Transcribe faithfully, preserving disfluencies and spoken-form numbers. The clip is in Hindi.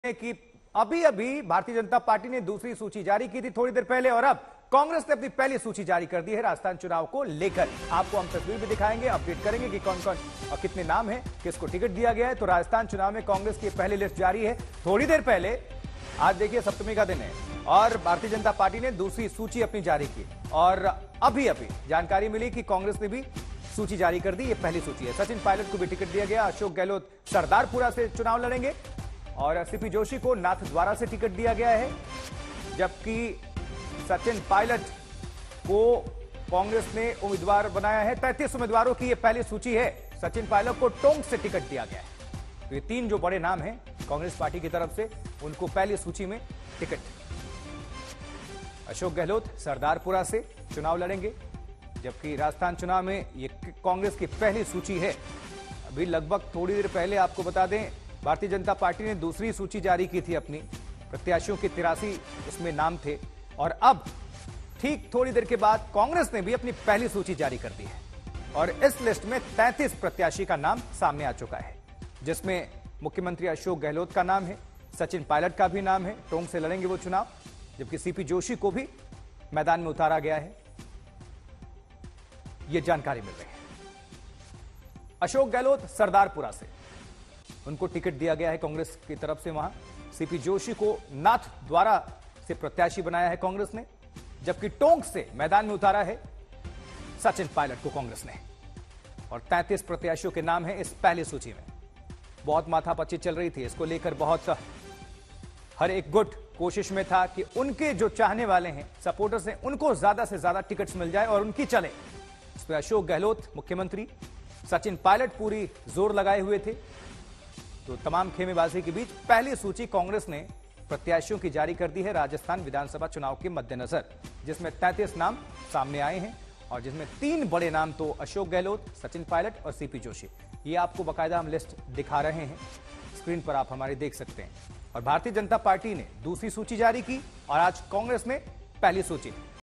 कि अभी अभी भारतीय जनता पार्टी ने दूसरी सूची जारी की थी थोड़ी देर पहले और अब कांग्रेस ने अपनी पहली सूची जारी कर दी है राजस्थान चुनाव को लेकर। आपको हम तस्वीर भी दिखाएंगे, अपडेट करेंगे कि कौन कौन और कितने नाम हैं, किसको टिकट दिया गया है। तो राजस्थान चुनाव में कांग्रेस की पहली लिस्ट जारी है थोड़ी देर पहले। आज देखिए सप्तमी का दिन है और भारतीय जनता पार्टी ने दूसरी सूची अपनी जारी की और अभी अभी जानकारी मिली कि कांग्रेस ने भी सूची जारी कर दी। ये पहली सूची है। सचिन पायलट को भी टिकट दिया गया। अशोक गहलोत सरदारपुरा से चुनाव लड़ेंगे और सीपी जोशी को नाथद्वारा से टिकट दिया गया है, जबकि सचिन पायलट को कांग्रेस ने उम्मीदवार बनाया है। तैंतीस उम्मीदवारों की यह पहली सूची है। सचिन पायलट को टोंक से टिकट दिया गया है। तो ये तीन जो बड़े नाम हैं कांग्रेस पार्टी की तरफ से, उनको पहली सूची में टिकट। अशोक गहलोत सरदारपुरा से चुनाव लड़ेंगे, जबकि राजस्थान चुनाव में ये कांग्रेस की पहली सूची है। अभी लगभग थोड़ी देर पहले आपको बता दें, भारतीय जनता पार्टी ने दूसरी सूची जारी की थी अपनी। प्रत्याशियों के तिरासी उसमें नाम थे और अब ठीक थोड़ी देर के बाद कांग्रेस ने भी अपनी पहली सूची जारी कर दी है और इस लिस्ट में तैंतीस प्रत्याशी का नाम सामने आ चुका है, जिसमें मुख्यमंत्री अशोक गहलोत का नाम है, सचिन पायलट का भी नाम है, टोंक से लड़ेंगे वो चुनाव, जबकि सीपी जोशी को भी मैदान में उतारा गया है। यह जानकारी मिल रही है। अशोक गहलोत सरदारपुरा से, उनको टिकट दिया गया है कांग्रेस की तरफ से। वहां सीपी जोशी को नाथद्वारा से प्रत्याशी बनाया है कांग्रेस ने, जबकि टोंक से मैदान में उतारा है सचिन पायलट को कांग्रेस ने। और तैंतीस प्रत्याशियों के नाम हैं इस पहली सूची में। बहुत माथापच्ची चल रही थी इसको लेकर, बहुत हर एक गुट कोशिश में था कि उनके जो चाहने वाले हैं, सपोर्टर्स हैं, उनको ज्यादा से ज्यादा टिकट्स मिल जाए और उनकी चले। इसमें अशोक गहलोत मुख्यमंत्री, सचिन पायलट पूरी जोर लगाए हुए थे। तो तमाम खेमेबाजी के बीच पहली सूची कांग्रेस ने प्रत्याशियों की जारी कर दी है राजस्थान विधानसभा चुनाव के मद्देनजर, जिसमें तैंतीस नाम सामने आए हैं और जिसमें तीन बड़े नाम तो अशोक गहलोत, सचिन पायलट और सीपी जोशी। ये आपको बाकायदा हम लिस्ट दिखा रहे हैं, स्क्रीन पर आप हमारे देख सकते हैं। और भारतीय जनता पार्टी ने दूसरी सूची जारी की और आज कांग्रेस ने पहली सूची।